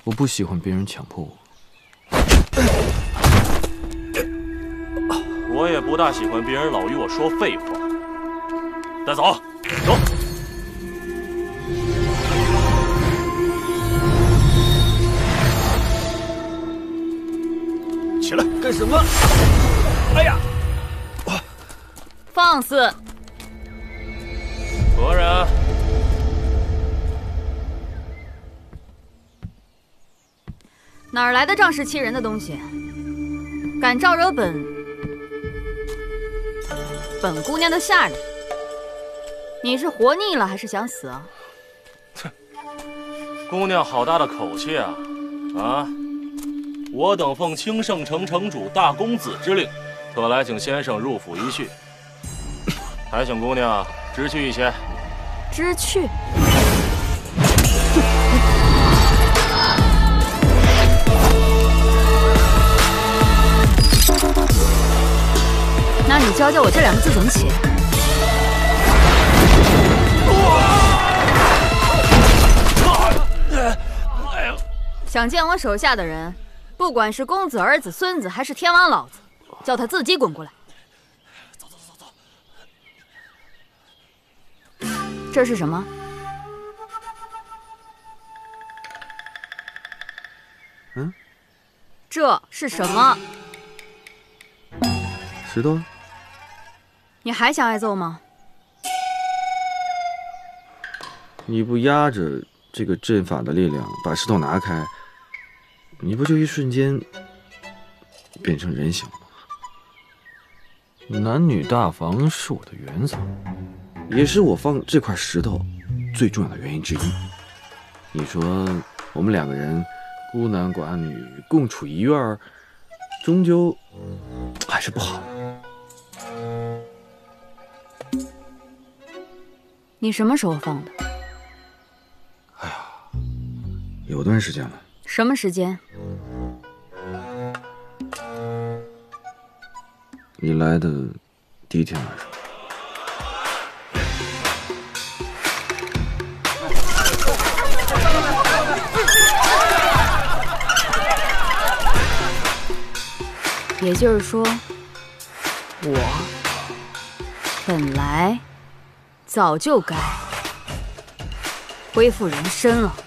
我不喜欢别人强迫我。 我也不大喜欢别人老与我说废话。带走，走。起来， 干什么？哎呀！ 放肆！ 何人？ 哪儿来的仗势欺人的东西？敢招惹本姑娘的下人？你是活腻了还是想死啊？ 哼，姑娘好大的口气啊！啊！我等奉清盛城城主大公子之令，特来请先生入府一叙，还请姑娘知趣一些。 知趣？那你教教我这两个字怎么写？想见我手下的人，不管是公子、儿子、孙子，还是天王老子，叫他自己滚过来。 走。 这是什么？ 嗯？ 这是什么？ 石头。 你还想挨揍吗？ 你不压着这个阵法的力量，把石头拿开，你不就一瞬间变成人形了吗？男女大防是我的原则，也是我放这块石头最重要的原因之一。你说我们两个人孤男寡女共处一院，终究还是不好。 你什么时候放的？ 哎呀，有段时间了。 什么时间？ 你来的第一天晚上。 也就是说，我本来早就该恢复人身了。